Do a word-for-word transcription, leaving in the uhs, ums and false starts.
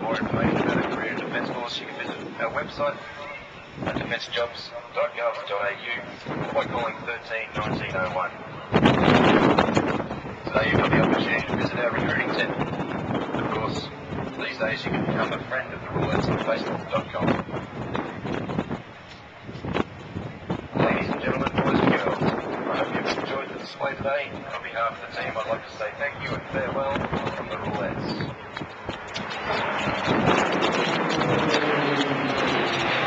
more information about a career in defence force, you can visit our website at defence jobs dot gov dot a u by calling thirteen nineteen oh one. Today you've got the opportunity to visit our recruiting centre. Of course, these days you can become a friend of the Roulettes on facebook dot com. Ladies and gentlemen, boys and girls, I hope you've enjoyed the display today. On behalf of the team, I'd like to say thank you and farewell from the Roulettes.